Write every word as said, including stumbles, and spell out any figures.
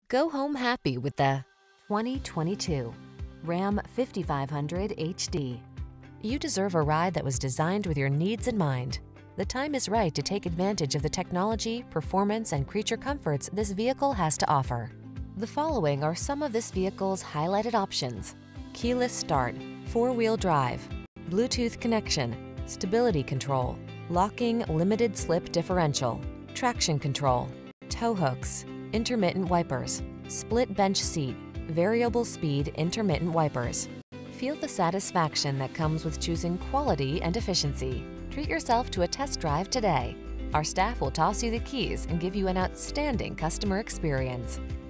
Go home happy with the twenty twenty-two Ram fifty-five hundred H D. You deserve a ride that was designed with your needs in mind. The time is right to take advantage of the technology, performance, and creature comforts this vehicle has to offer. The following are some of this vehicle's highlighted options: keyless start, four-wheel drive, Bluetooth connection, stability control, locking limited slip differential, traction control, tow hooks, intermittent wipers, split bench seat, variable speed intermittent wipers. Feel the satisfaction that comes with choosing quality and efficiency. Treat yourself to a test drive today. Our staff will toss you the keys and give you an outstanding customer experience.